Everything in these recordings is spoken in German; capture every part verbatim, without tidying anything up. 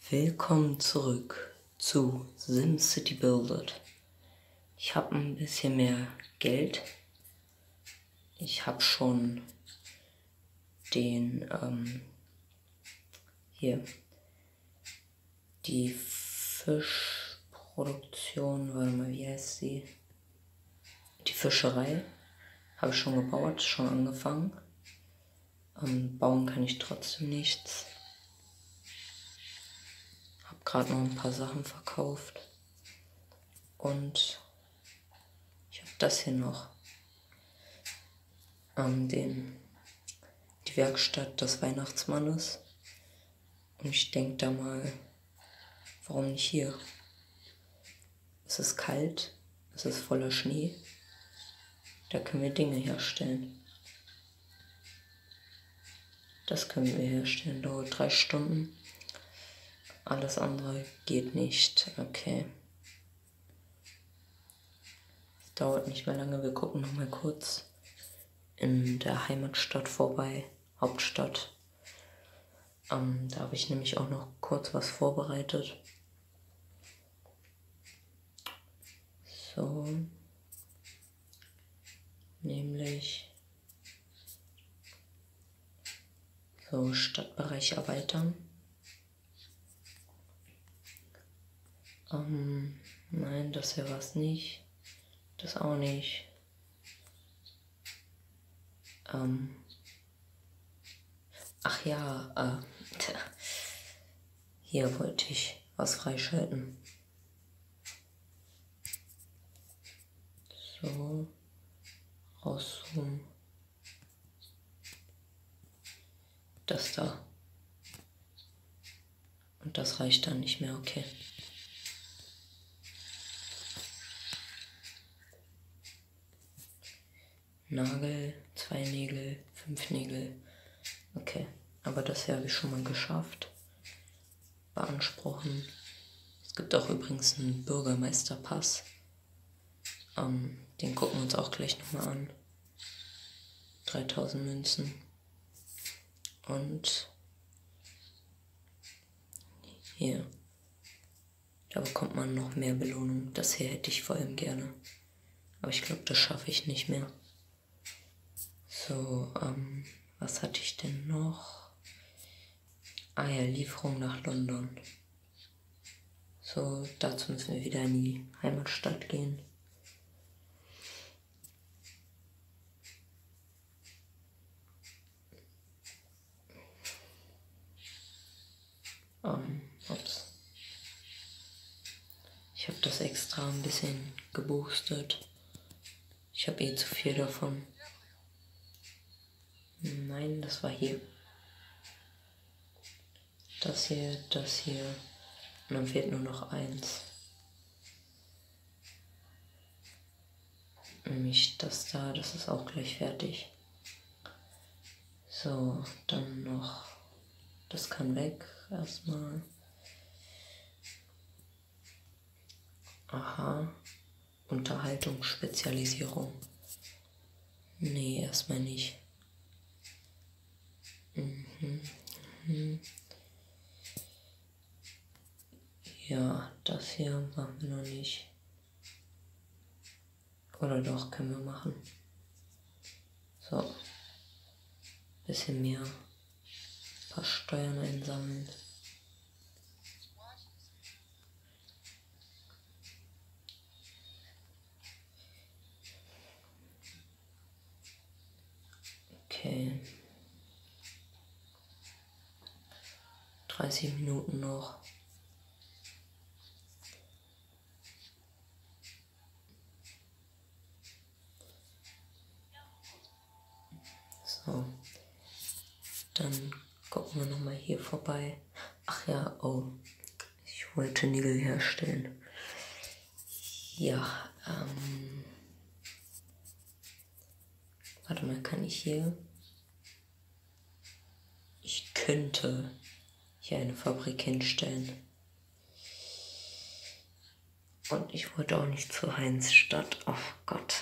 Willkommen zurück zu SimCity Builded. Ich habe ein bisschen mehr Geld. Ich habe schon den, ähm, hier, die Fischproduktion, warte mal, wie heißt sie? Die Fischerei habe ich schon gebaut, schon angefangen. Ähm, bauen kann ich trotzdem nichts. Habe gerade noch ein paar Sachen verkauft. Und ich habe das hier noch. Ähm, den, die Werkstatt des Weihnachtsmannes. Und ich denke da mal, warum nicht hier? Es ist kalt, es ist voller Schnee. Da können wir Dinge herstellen. Das können wir herstellen, dauert drei Stunden. Alles andere geht nicht. Okay. Es dauert nicht mehr lange. Wir gucken noch mal kurz in der Heimatstadt vorbei, Hauptstadt. Ähm, da habe ich nämlich auch noch kurz was vorbereitet. So. Nämlich so Stadtbereich erweitern. Ähm, nein, das hier war es nicht. Das auch nicht. Ähm, ach ja, äh, hier wollte ich was freischalten. So, rauszoomen. Das da. Und das reicht dann nicht mehr, okay. Nagel, zwei Nägel, fünf Nägel. Okay, aber das hier habe ich schon mal geschafft. Beanspruchen. Es gibt auch übrigens einen Bürgermeisterpass. Ähm, den gucken wir uns auch gleich nochmal an. dreitausend Münzen. Und hier. Da bekommt man noch mehr Belohnung. Das hier hätte ich vor allem gerne. Aber ich glaube, das schaffe ich nicht mehr. So, ähm, was hatte ich denn noch? Ah ja, Lieferung nach London. So, dazu müssen wir wieder in die Heimatstadt gehen. Ähm, ups. Ich habe das extra ein bisschen geboostet. Ich habe eh zu viel davon. Nein, das war hier. Das hier, das hier. Und dann fehlt nur noch eins. Nämlich das da, das ist auch gleich fertig. So, dann noch. Das kann weg erstmal. Aha. Unterhaltung, Spezialisierung. Nee, erstmal nicht. Mhm. Mhm. Ja, das hier machen wir noch nicht. Oder doch, können wir machen. So. Bisschen mehr. Ein paar Steuern einsammeln. Okay. dreißig Minuten noch. So. Dann gucken wir nochmal hier vorbei. Ach ja, oh. Ich wollte Nägel herstellen. Ja, ähm. Warte mal, kann ich hier? Ich könnte hier eine Fabrik hinstellen. Und ich wollte auch nicht zu Heinzstadt. Oh Gott.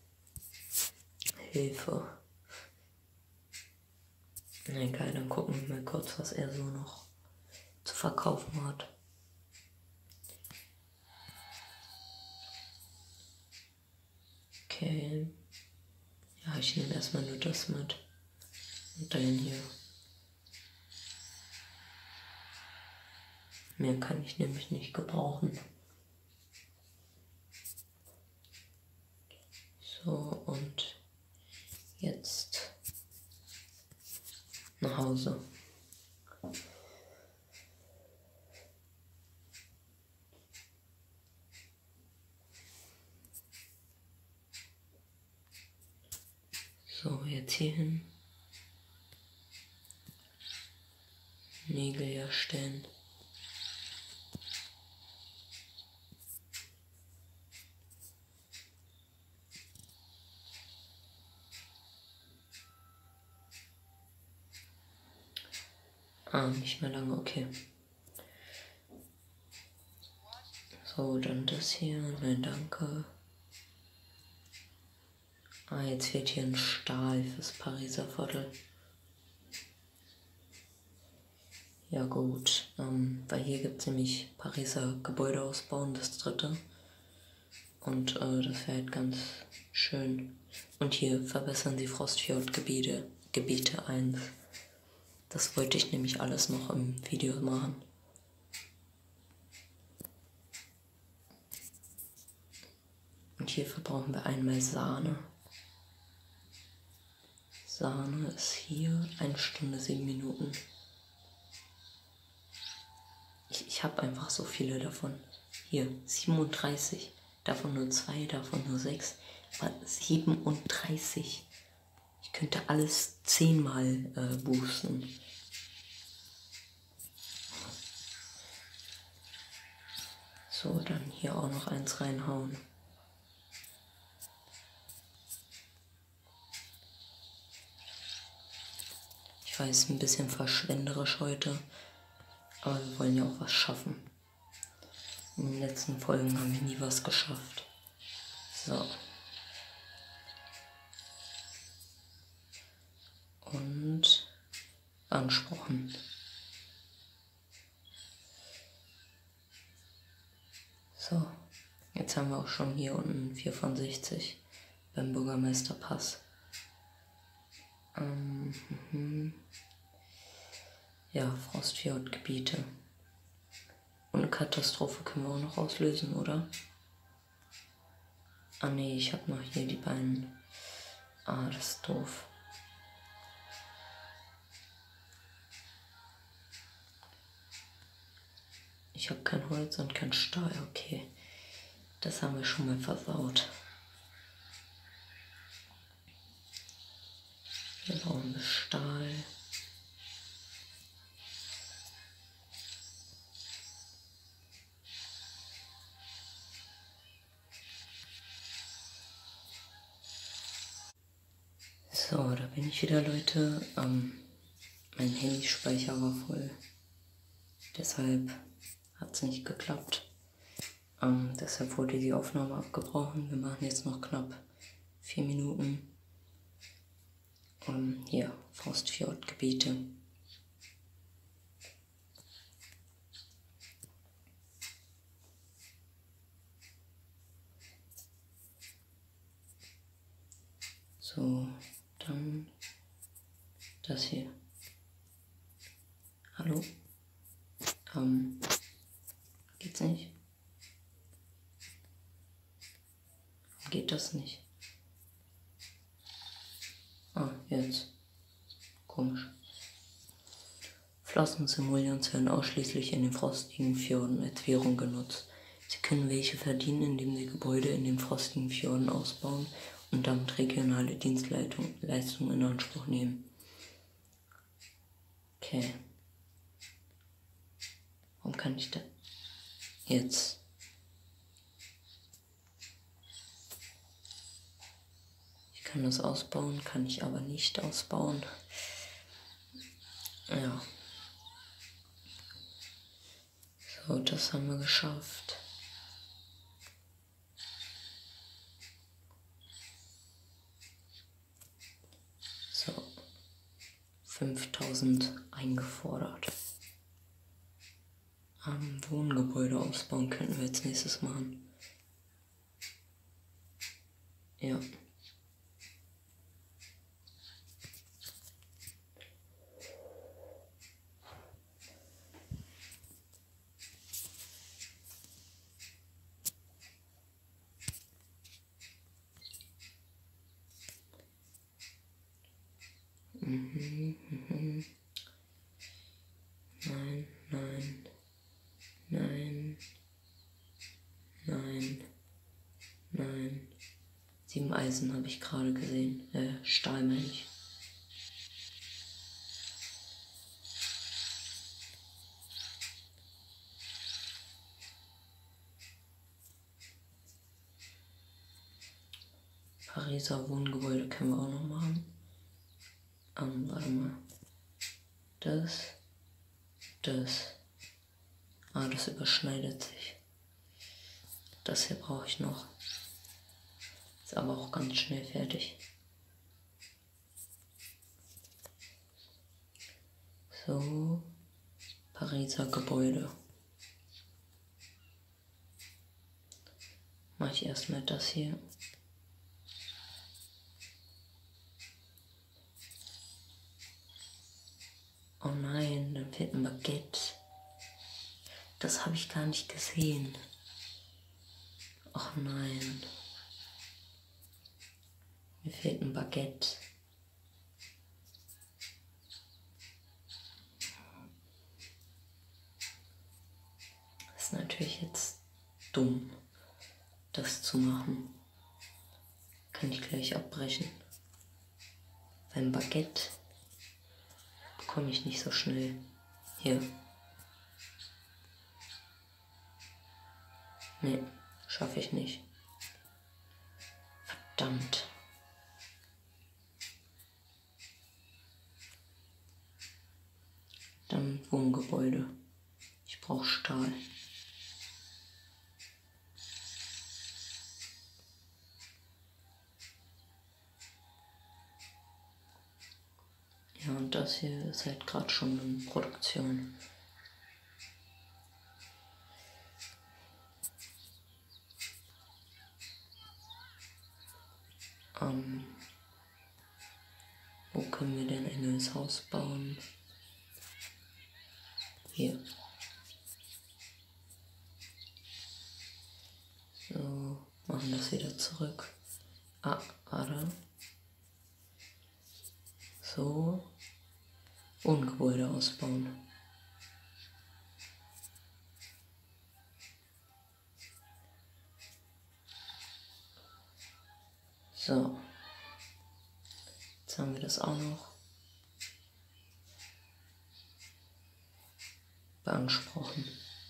Hilfe. Na egal, dann gucken wir mal kurz, was er so noch zu verkaufen hat. Okay. Ja, ich nehme erstmal nur das mit. Und den hier. Mehr kann ich nämlich nicht gebrauchen. So, und jetzt nach Hause. So, jetzt hier hin. Nägel herstellen. Ah, nicht mehr lange, okay. So, dann das hier. Nein, danke. Ah, jetzt fehlt hier ein Stahl fürs Pariser Viertel. Ja gut, ähm, weil hier gibt es nämlich Pariser Gebäudeausbauen, das dritte. Und äh, das wäre halt ganz schön. Und hier verbessern sie Frostfjordgebiete, Gebiete eins. Das wollte ich nämlich alles noch im Video machen. Und hier verbrauchen wir einmal Sahne. Sahne ist hier eine Stunde, sieben Minuten. Ich, ich habe einfach so viele davon. Hier, siebenunddreißig. Davon nur zwei, davon nur sechs. Aber siebenunddreißig. Ich könnte alles zehnmal äh, boosten. So, dann hier auch noch eins reinhauen. Ich weiß, ein bisschen verschwenderisch heute, aber wir wollen ja auch was schaffen. In den letzten Folgen haben wir nie was geschafft. So. Und beanspruchen. So, jetzt haben wir auch schon hier unten vier von sechzig beim Bürgermeisterpass. Ähm, mhm. Ja, Frostfjordgebiete. Und eine Katastrophe können wir auch noch auslösen, oder? Ah nee, ich habe noch hier die beiden. Ah, das ist doof. Ich habe kein Holz und kein Stahl, okay. Das haben wir schon mal versaut. Wir brauchen wir Stahl. So, da bin ich wieder, Leute. Ähm, mein Handyspeicher war voll. Deshalb hat es nicht geklappt. Ähm, deshalb wurde die Aufnahme abgebrochen. Wir machen jetzt noch knapp vier Minuten. Ähm, hier, Frostfjordgebiete. So, dann das hier. Hallo? Ähm, geht's nicht? Geht das nicht? Ah, jetzt. Komisch. Flossensimoleons werden ausschließlich in den frostigen Fjorden als Währung genutzt. Sie können welche verdienen, indem sie Gebäude in den frostigen Fjorden ausbauen und damit regionale Dienstleistungen in Anspruch nehmen. Okay. Warum kann ich da jetzt? Ich kann das ausbauen, kann ich aber nicht ausbauen. Ja. So, das haben wir geschafft. So. fünftausend eingefordert. Ähm, Wohngebäude ausbauen könnten wir als nächstes machen. Ja. Mhm, mhm. Nein, nein, nein, nein, nein. Sieben Eisen habe ich gerade gesehen. Äh, Stahl meine ich. Pariser Wohngebäude können wir auch noch machen. Ähm, warte mal. Das, das. Ah, das überschneidet sich. Das hier brauche ich noch. Ist aber auch ganz schnell fertig. So, Pariser Gebäude. Mache ich erstmal das hier. Oh nein, dann fehlt ein Baguette. Das habe ich gar nicht gesehen. Ach nein. Mir fehlt ein Baguette. Das ist natürlich jetzt dumm, das zu machen. Kann ich gleich abbrechen. Beim Baguette bekomme ich nicht so schnell. Hier. Nee, schaffe ich nicht. Verdammt. Dann Wohngebäude. Ich brauche Stahl. Ja, und das hier ist halt gerade schon in Produktion. Ähm, wo können wir denn ein neues Haus bauen? Hier. So, machen das wieder zurück. Ah, warte. So. Wohngebäude ausbauen. So. Jetzt haben wir das auch noch beanspruchen.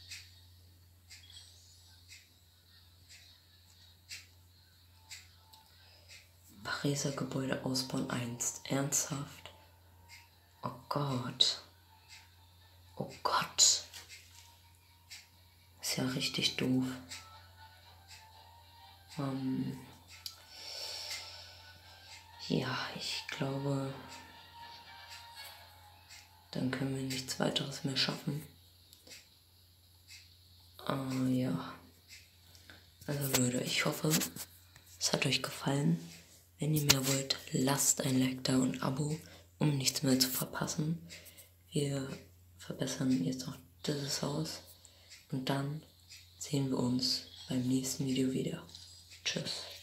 Pariser Gebäude ausbauen eins. Ernsthaft? Oh Gott. Oh Gott. Ist ja richtig doof. Ähm ja, ich glaube, dann können wir nichts weiteres mehr schaffen. Äh, ja. Also Leute, ich hoffe, es hat euch gefallen. Wenn ihr mehr wollt, lasst ein Like da und ein Abo, um nichts mehr zu verpassen. Wir verbessern jetzt noch dieses Haus und dann sehen wir uns beim nächsten Video wieder. Tschüss.